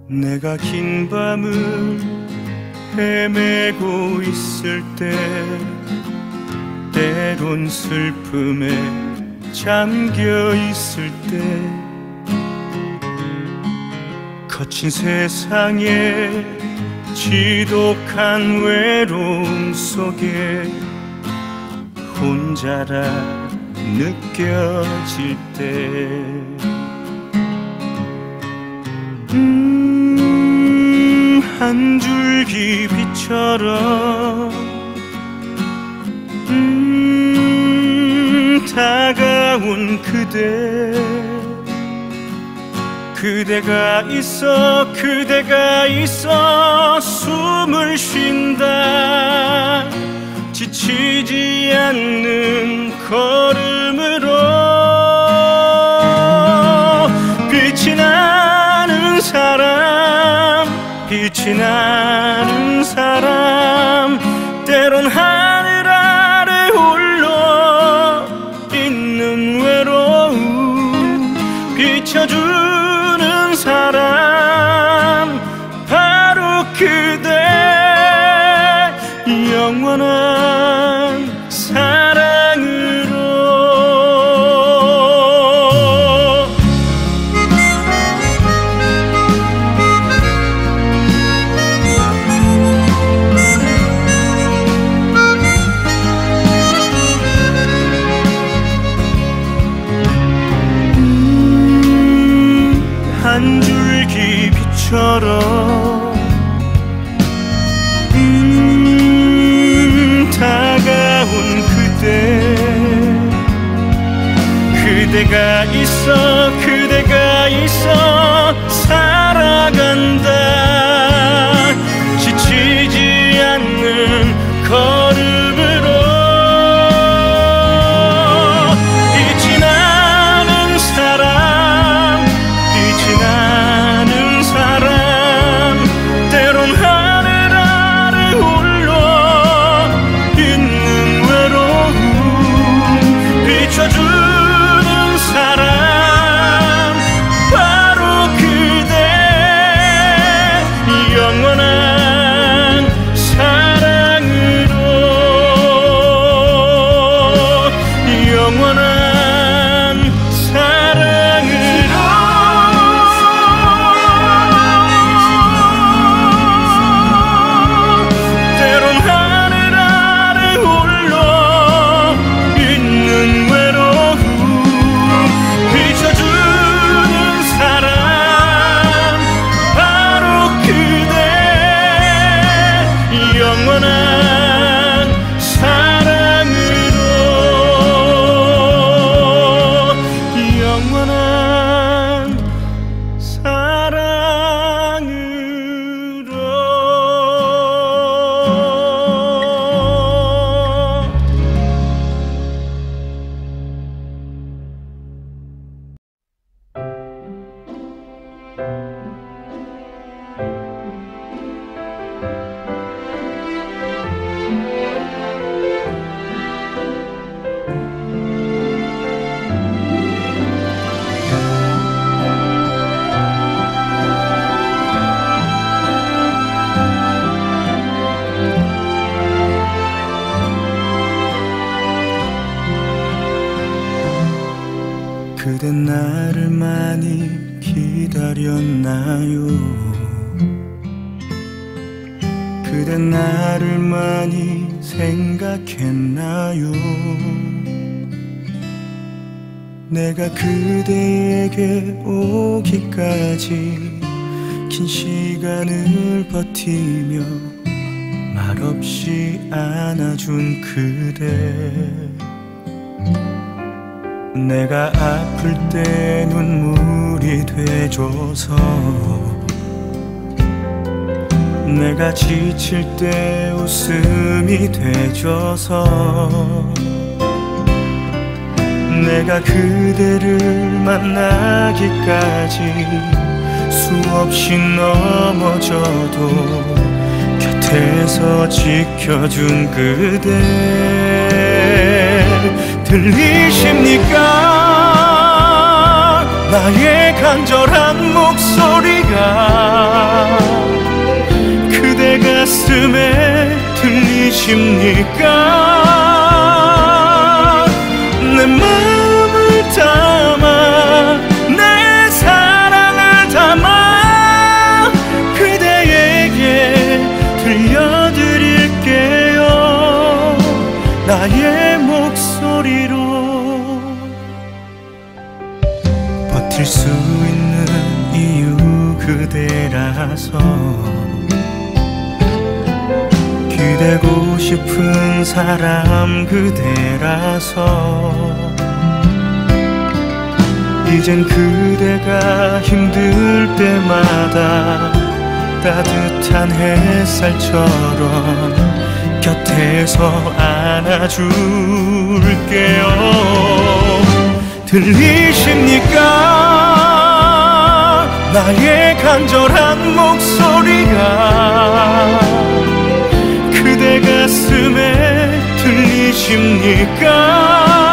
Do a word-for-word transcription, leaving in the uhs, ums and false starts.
내가 긴 밤을 헤매고 있을 때, 때론 슬픔에 잠겨 있을 때, 거친 세상에 지독한 외로움 속에 혼자라 느껴질 때, 음, 한 줄기 빛처럼 음, 다가온 그대, 그대가 있어 그대가 있어 숨을 쉰다. 지치지 않는 걸음으로 빛이 나는 사람, 빛이 나는 사람, 때론 하늘 아래 홀로 있는 외로움 비춰주는 사람, 바로 그대. 영원한 사랑으로. 음, 한 줄기 빛처럼 다가온 그대, 그대가 있어 그대가 있어 살아간다. 지치지 않는 걸음으로 빛이 나는 사람, 빛이 나는 사람, 때론 하늘 아래 홀로 비춰주는 사람, 바로 그대. 영원한 사랑으로, 영원한 사랑으로. 때론 하늘 아래 홀로 있는 외로움 비춰주는 사람, 바로 그대. 영원한 사랑으로, 영원한 사랑으로. 그댄 나를 많이 기다렸나요? 그댄 나를 많이 생각했나요? 내가 그대에게 오기까지 긴 시간을 버티며 말없이 안아준 그대, 내가 아플 때 눈물이 돼줘서, 내가 지칠 때 웃음이 돼줘서, 내가 그대를 만나기까지 수없이 넘어져도 곁에서 지켜준 그대, 들리십니까? 나의 간절한 목소리가 그대 가슴에 들리십니까? 내 마음을 담아 내 사랑을 담아 그대에게 들려드릴게요. 나의 목소리로 버틸 수 있는 이유 그대라서 기대고 싶은 사람 그대라서 이젠 그대가 힘들 때마다 따뜻한 햇살처럼 곁에서 안아줄게요. 들리십니까? 나의 간절한 목소리가 그대 가슴에 들리십니까?